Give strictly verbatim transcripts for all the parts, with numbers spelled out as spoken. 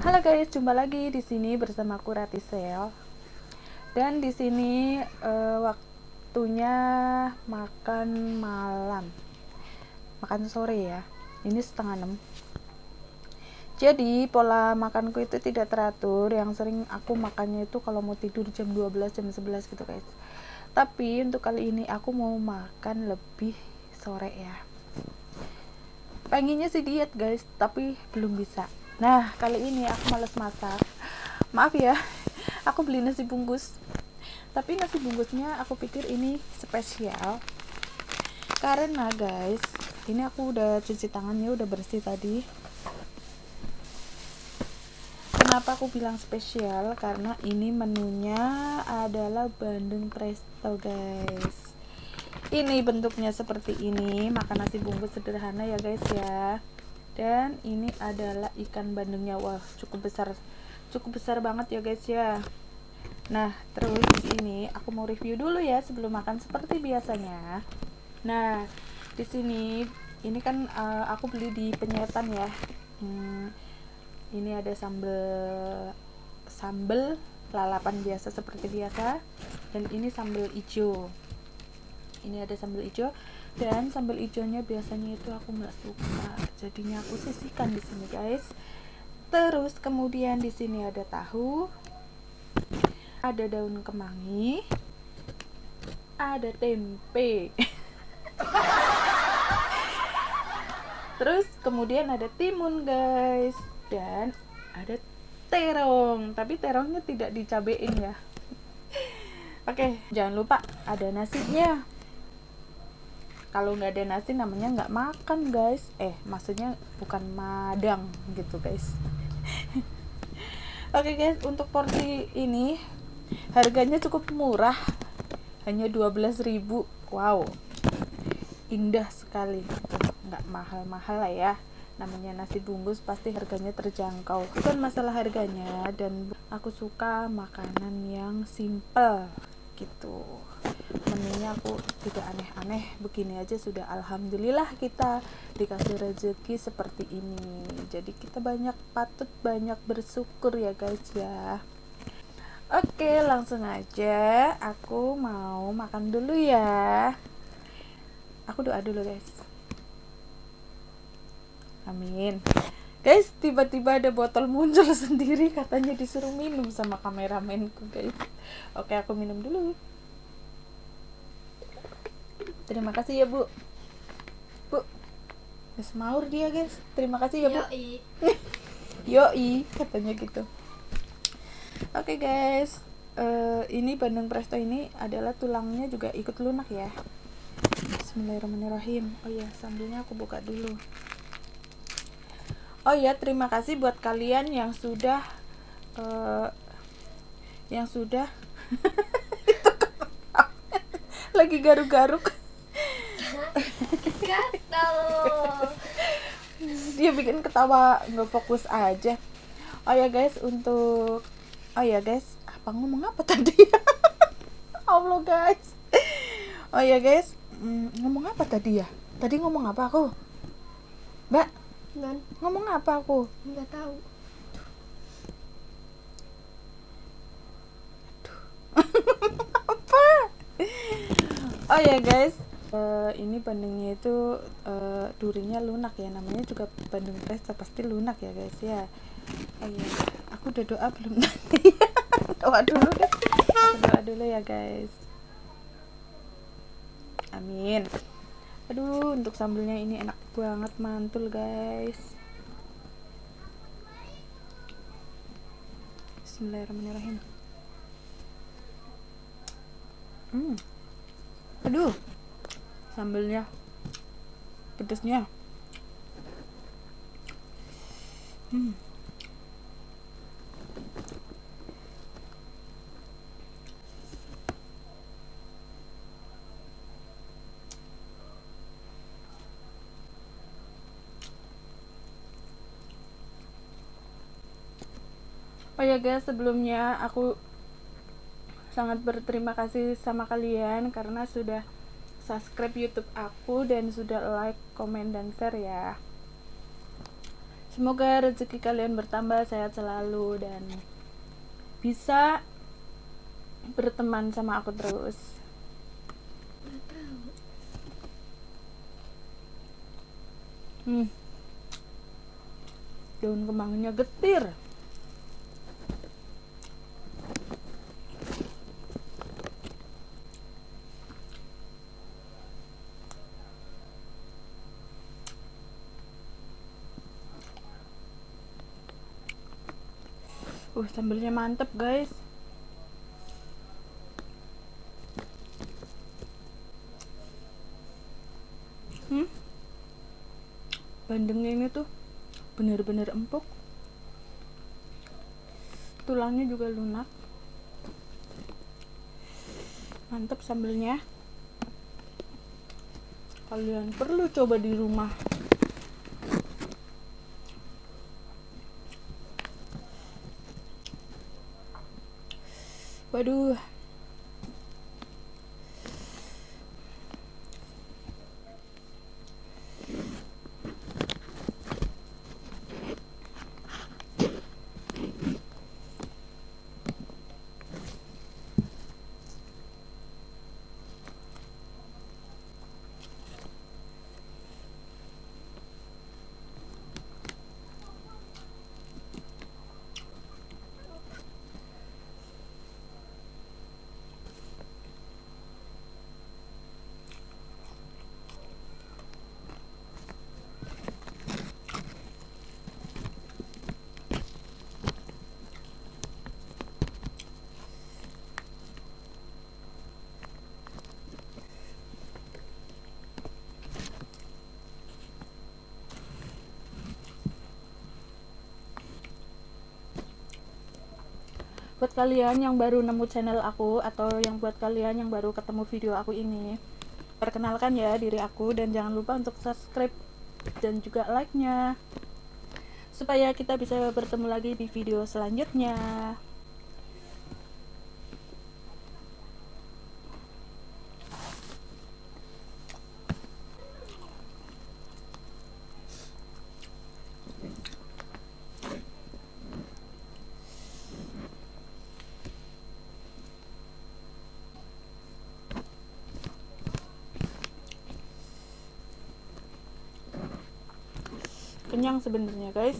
Halo guys, jumpa lagi di sini bersama aku Ratisel. Dan di sini uh, waktunya makan malam, makan sore ya. Ini setengah enam. Jadi pola makanku itu tidak teratur. Yang sering aku makannya itu kalau mau tidur jam dua belas, jam sebelas gitu guys. Tapi untuk kali ini aku mau makan lebih sore ya. Pengennya sih diet guys, tapi belum bisa. Nah kali ini aku males masak. Maaf ya, aku beli nasi bungkus. Tapi nasi bungkusnya aku pikir ini spesial. Karena guys, ini aku udah cuci tangannya, udah bersih tadi. Kenapa aku bilang spesial? Karena ini menunya adalah Bandeng Presto guys. Ini bentuknya seperti ini, makan nasi bungkus sederhana ya guys ya. Dan ini adalah ikan bandengnya, wah cukup besar, cukup besar banget ya guys ya. Nah terus di sini aku mau review dulu ya sebelum makan seperti biasanya. Nah di sini ini kan uh, aku beli di penyetan ya. Hmm, ini ada sambal sambal lalapan biasa seperti biasa, dan ini sambal hijau. Ini ada sambal hijau, dan sambal hijaunya biasanya itu aku nggak suka, jadinya aku sisihkan di sini guys. Terus kemudian di sini ada tahu, ada daun kemangi, ada tempe. Terus kemudian ada timun guys, dan ada terong, tapi terongnya tidak dicabein ya. Oke, jangan lupa ada nasinya. Kalau nggak ada nasi namanya nggak makan guys. Eh maksudnya bukan madang gitu guys. Oke guys, untuk porsi ini harganya cukup murah, hanya dua belas ribu. Wow, indah sekali, nggak mahal-mahal lah ya. Namanya nasi bungkus pasti harganya terjangkau, bukan masalah harganya. Dan aku suka makanan yang simple gitu. Menunya aku tidak aneh-aneh, begini aja sudah alhamdulillah kita dikasih rezeki seperti ini. Jadi kita banyak patut banyak bersyukur ya guys ya. Oke, langsung aja aku mau makan dulu ya. Aku doa dulu guys. Amin. Guys, tiba-tiba ada botol muncul sendiri, katanya disuruh minum sama kameramenku guys. Oke, aku minum dulu. Terima kasih ya bu. Bu, guys maur dia guys. Terima kasih ya bu. Yoi. Yoi, katanya gitu. Oke guys, uh, ini bandeng presto ini adalah tulangnya juga ikut lunak ya. Bismillahirrahmanirrahim. Oh ya, sambilnya aku buka dulu. Oh ya, terima kasih buat kalian yang sudah uh, yang sudah itu lagi garuk-garuk. Gatal. Dia bikin ketawa nggak fokus aja. Oh ya guys, untuk oh ya guys, apa ngomong apa tadi? Allah guys. Oh ya guys, mm, ngomong apa tadi ya? Tadi ngomong apa aku? Mbak, Non, ngomong apa aku? nggak tahu. Apa? Oh ya guys, uh, ini bandengnya itu uh, durinya lunak ya, namanya juga bandeng presto pasti lunak ya guys ya. Oh iya, aku udah doa belum tadi? Doa dulu deh. Doa dulu ya guys. Amin. Aduh, untuk sambelnya ini enak banget, mantul guys. Bismillahirrahmanirrahim. Hmm. Aduh, sambelnya pedesnya. Hmm. Oh ya guys, sebelumnya aku sangat berterima kasih sama kalian karena sudah subscribe YouTube aku dan sudah like, komen, dan share ya. Semoga rezeki kalian bertambah, sehat selalu, dan bisa berteman sama aku terus. Hmm. Daun kemangnya getir. Uh, sambelnya mantep, guys. Hmm. Bandengnya ini tuh bener-bener empuk. Tulangnya juga lunak. Mantep sambelnya. Kalian perlu coba di rumah. Waduh. Buat kalian yang baru nemu channel aku, atau yang buat kalian yang baru ketemu video aku ini, perkenalkan ya diri aku, dan jangan lupa untuk subscribe dan juga like-nya, supaya kita bisa bertemu lagi di video selanjutnya. Kenyang sebenarnya, guys.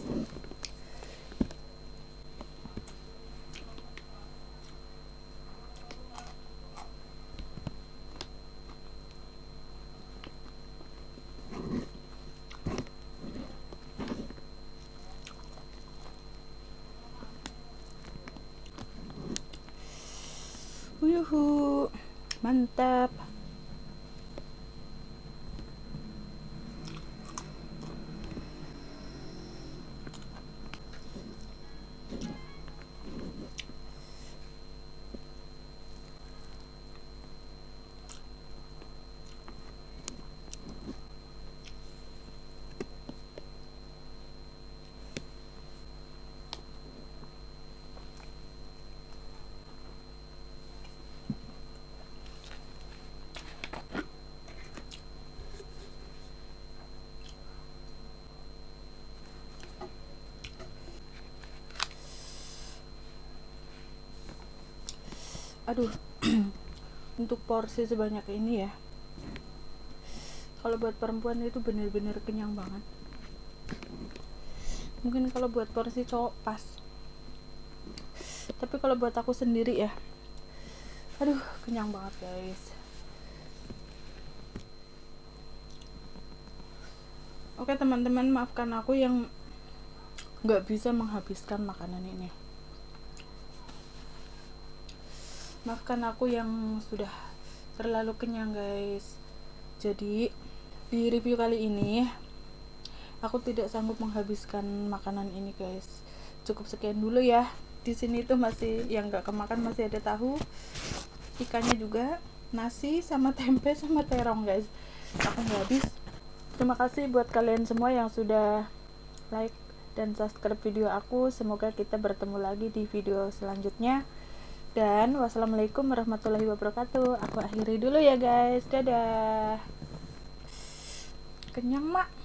Yuhu, mantap. Aduh. Untuk porsi sebanyak ini ya, kalau buat perempuan itu bener-bener kenyang banget. Mungkin kalau buat porsi cowok pas, tapi kalau buat aku sendiri ya, aduh, kenyang banget, guys. Oke teman-teman, maafkan aku yang nggak bisa menghabiskan makanan ini. Maafkan aku yang sudah terlalu kenyang, guys. Jadi di review kali ini aku tidak sanggup menghabiskan makanan ini, guys. Cukup sekian dulu ya. Di sini tuh masih yang nggak kemakan, masih ada tahu, ikannya juga, nasi sama tempe sama terong, guys. Aku nggak habis. Terima kasih buat kalian semua yang sudah like dan subscribe video aku. Semoga kita bertemu lagi di video selanjutnya. Dan wassalamualaikum warahmatullahi wabarakatuh. Aku akhiri dulu ya, guys. Dadah. Kenyang, Mak.